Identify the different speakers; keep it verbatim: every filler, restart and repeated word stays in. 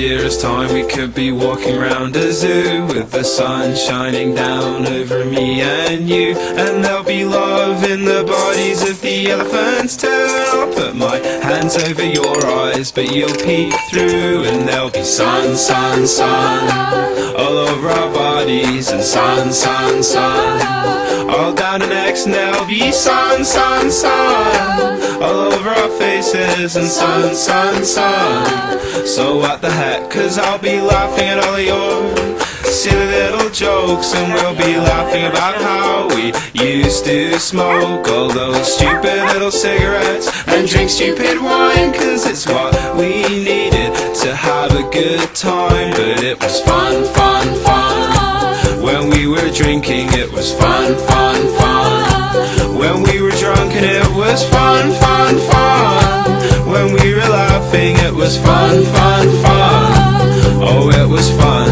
Speaker 1: dearest time we could be walking round a zoo, with the sun shining down over me and you. And there'll be love in the bodies of the elephants too. And I'll put my hands over your eyes, but you'll peek through. And there'll be sun, sun, sun all over our bodies, and sun, sun, sun all down our necks. And there'll be sun, sun, sun all over our faces, and sun, sun, sun. So what the heck, 'cause I'll be laughing at all of your silly little jokes, and we'll be laughing about how we used to smoke all those stupid little cigarettes and drink stupid wine, 'cause it's what we needed to have a good time. But it was fun, fun, fun when we were drinking. It was fun, fun, fun when we were drunk, and it was fun, fun, fun when we were laughing. It was fun, fun, fun. Oh, it was fun.